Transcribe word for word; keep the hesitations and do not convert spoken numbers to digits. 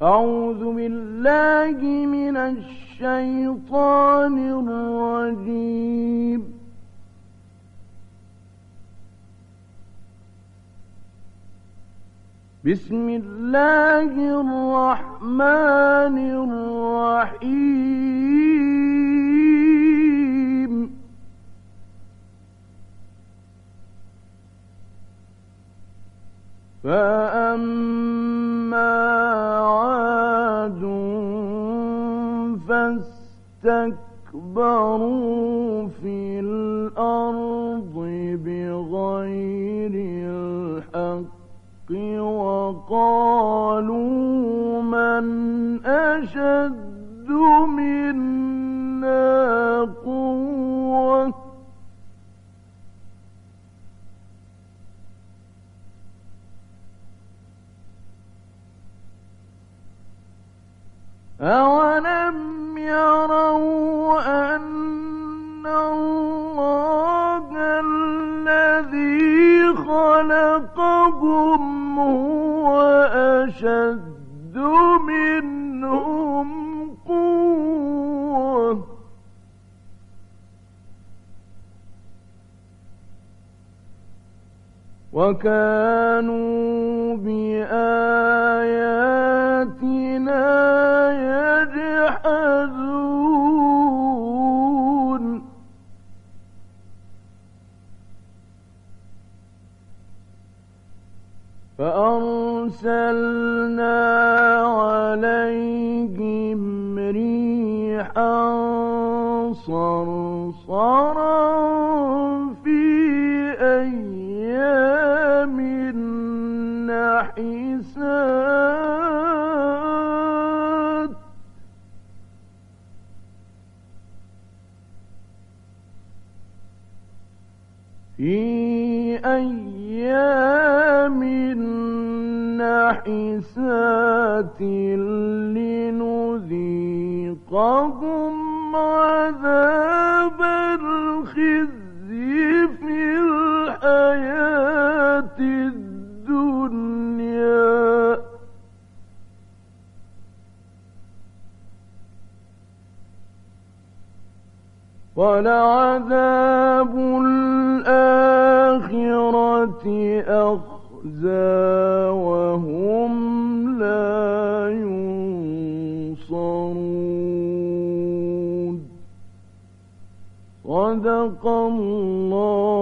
أعوذ بالله من الشيطان الرجيم. بسم الله الرحمن الرحيم. فأما عاد فاستكبروا في الأرض بغير الحق وقالوا من أشد منا قوة أولم يروا أن الله الذي خلقهم هو أشد منهم قوة وكانوا بآياتنا يجحدون فأرسلنا عليهم ريحا صرصرا في أيام نحسات في أيام نحسات لنذيقهم عذاب الخزي في الحياة الدنيا ولعذاب الآخرة أخزى وهم لا ينصرون. صدق الله